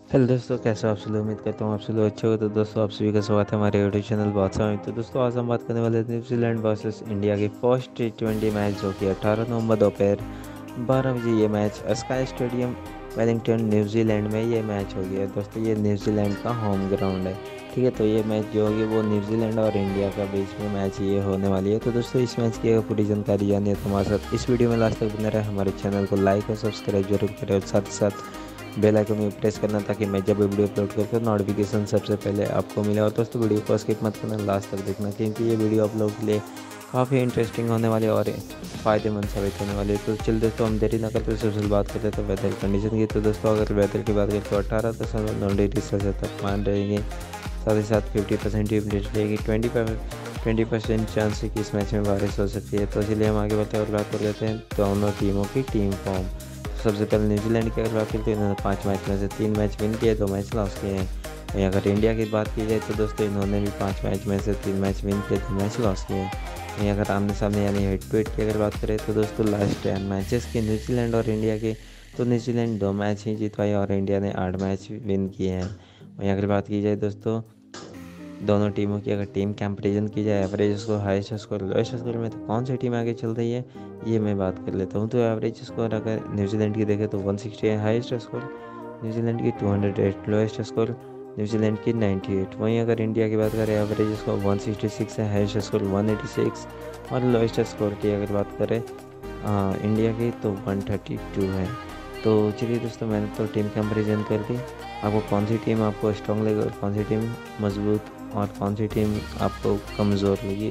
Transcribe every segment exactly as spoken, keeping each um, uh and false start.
Hello दोस्तों, कैसे हो आप सब लोग। उम्मीद करता हूँ आप सब लोग अच्छे हो। तो दोस्तों, आप सभी का स्वागत है हमारे यूट्यूब चैनल बहुत सारे। तो दोस्तों, आज हम बात करने वाले हैं न्यूजीलैंड वर्सेस इंडिया की फर्स्ट टी ट्वेंटी मैच, जो कि अठारह नवंबर दोपहर बारह बजे ये match Sky Stadium Wellington New Zealand में ये मैच हो गया है। दोस्तों, ये न्यूजीलैंड का होम ग्राउंड है। ठीक है, तो ये मैच जो होगी वो न्यूजीलैंड और इंडिया का बीच में मैच ये होने वाली है। तो दोस्तों, इस मैच की अगर पूरी जानकारी जानिए तो हमारे साथ इस वीडियो में लास्ट तक बने रहे। हमारे चैनल को लाइक और सब्सक्राइब जरूर करें और साथ ही साथ बेल आइकन में प्रेस करना, ताकि मैं जब भी वीडियो अपलोड करता हूँ नोटिफिकेशन सबसे पहले आपको मिले। और दोस्तों, वीडियो को स्किप मत करना, लास्ट तक देखना, क्योंकि ये वीडियो आप लोगों के लिए काफ़ी इंटरेस्टिंग होने वाली और फ़ायदेमंद साबित होने वाली है। तो चल दोस्तों, हम देरी ना करते सबसे पहले बात करते हैं तो वेदर कंडीशन की। तो दोस्तों, अगर वेदर की बात करें तो अठारह दशमलव नौ डिग्री सेल्सियस तापमान रहेंगे। साथ ही साथ फिफ्टी परसेंट ह्यूमिडिटी रहेगी। ट्वेंटी ट्वेंटी परसेंट चांस है कि इस मैच में बारिश हो सकती है। तो चलिए हम आगे बढ़ते हैं और बात कर लेते हैं दोनों टीमों की टीम फॉर्म। सबसे पहले न्यूजीलैंड की अगर बात करें तो इन्होंने पाँच मैच में से तीन मैच विन किए, दो मैच लॉस किए हैं। वहीं अगर इंडिया की बात की जाए तो दोस्तों, इन्होंने भी पाँच मैच में से तीन मैच विन किए, दो मैच लॉस किए हैं। वहीं अगर आमने सामने यानी हेड टू हेड की अगर बात करें तो दोस्तों, लास्ट टेन मैचेस के न्यूजीलैंड और इंडिया के, तो न्यूजीलैंड दो मैच ही जीतवाई और इंडिया ने आठ मैच विन किए हैं। वहीं अगर बात की जाए दोस्तों, दोनों टीमों की अगर टीम कंपैरिजन की जाए, average score, highest score, lowest score में, तो कौन सी टीम आगे चल रही है ये मैं बात कर लेता हूँ। तो एवरेज स्कोर अगर न्यूजीलैंड की देखें तो वन सिक्सटी है हाईएस्ट स्कोर, न्यूजीलैंड की two hundred eight, lowest score New Zealand की नाइन्टी एट। वहीं अगर इंडिया की बात करें, average score one sixty six है, highest score one eighty six, और लोएस्ट स्कोर की अगर बात करें आ, इंडिया की तो वन थर्टी टू है। तो चलिए दोस्तों, मैंने तो टीम कंपैरिजन कर दी। आपको कौन सी टीम आपको स्ट्रॉन्ग लगी और कौन सी टीम मजबूत और कौन सी टीम आपको कमज़ोर लगी,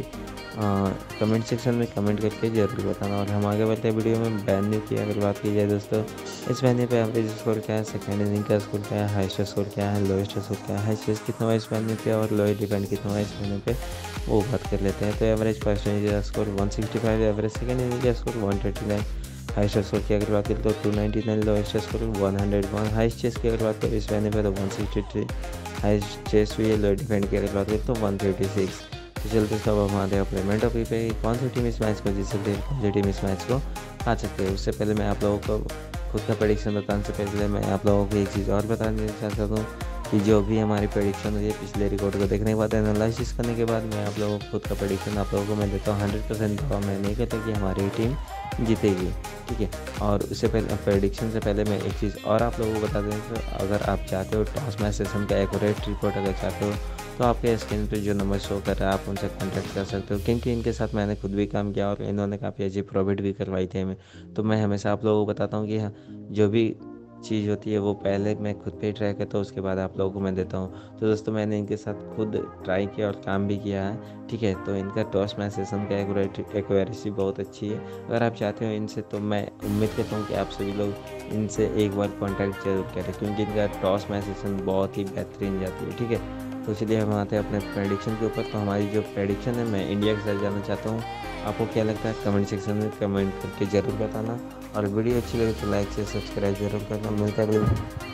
कमेंट सेक्शन में कमेंट करके ज़रूर बताना। और हम आगे बढ़ते हैं वीडियो में। वेन्यू की अगर बात की जाए दोस्तों, इस वेन्यू पे एवरेज स्कोर क्या है, सेकेंड इनिंग का स्कोर क्या है, हाईएस्ट स्कोर क्या है, लोएस्ट स्कोर क्या है, हाई चेस कितना हुआ इस वेन्यू पे और लोएस्ट डिफेंड कितना हुआ इस वेन्यू पे, वो बात कर लेते हैं। तो एवरेज फर्स्ट इनिंग का score one sixty five, average second inning का score one thirty nine, highest score की अगर बात करें तो two ninety nine, lowest score one hundred one, highest chase की अगर बात करें इस वेन्यू पे तो one sixty three, highest chase हुई है, लोअर डिफेंड की अगर बात करें तो वन फिफ्टी सिक्स। तो चलते सब हम आते हैं अपने मेन टॉपिक पे, कौन सी टीम इस मैच को जीत सकती है, कौन सी टीम इस मैच को हार सकती है। उससे पहले मैं आप लोगों को खुद का प्रेडिक्शन बताने से पहले मैं आप लोगों को एक चीज़ और बताना चाहता हूँ कि जो भी हमारी प्रेडिक्शन हुई है पिछले रिकॉर्ड को देखने के बाद, एनालिसिस करने के बाद, मैं आप लोगों को खुद का प्रेडिक्शन आप लोगों को मैं देता हूँ हंड्रेड परसेंट दवा मैं नहीं कहता कि हमारी टीम जीतेगी। ठीक है, और उससे पहले प्रेडिक्शन से पहले मैं एक चीज़ और आप लोगों को बता दें कि अगर आप चाहते हो टॉस मैच सेशन का एक्यूरेट रिपोर्ट अगर चाहते हो तो आपके स्क्रीन पे जो नंबर शो कर रहा है आप उनसे कांटेक्ट कर सकते हो, क्योंकि इनके साथ मैंने खुद भी काम किया और इन्होंने काफ़ी अच्छी प्रॉफिट भी करवाई थी हमें। तो मैं हमेशा आप लोगों को बताता हूँ कि हाँ, जो भी चीज़ होती है वो पहले मैं खुद पे ट्राई करता हूँ, उसके बाद आप लोगों को मैं देता हूँ। तो दोस्तों, मैंने इनके साथ खुद ट्राई किया और काम भी किया है। ठीक है, तो इनका टॉस मैच सेशन का एक्यूरेसी बहुत अच्छी है। अगर आप चाहते हो इनसे, तो मैं उम्मीद करता हूँ कि आप सभी लोग इनसे एक बार कॉन्टैक्ट जरूर करें, क्योंकि इनका टॉस मैच सेशन बहुत ही बेहतरीन जाती है। ठीक है, तो चलिए हम आते हैं अपने प्रेडिक्शन के ऊपर। तो हमारी जो प्रेडिक्शन है, मैं इंडिया के साथ जाना चाहता हूँ। आपको क्या लगता है कमेंट सेक्शन में कमेंट करके ज़रूर बताना, और वीडियो अच्छी लगे तो लाइक से सब्सक्राइब जरूर करना। मिलता है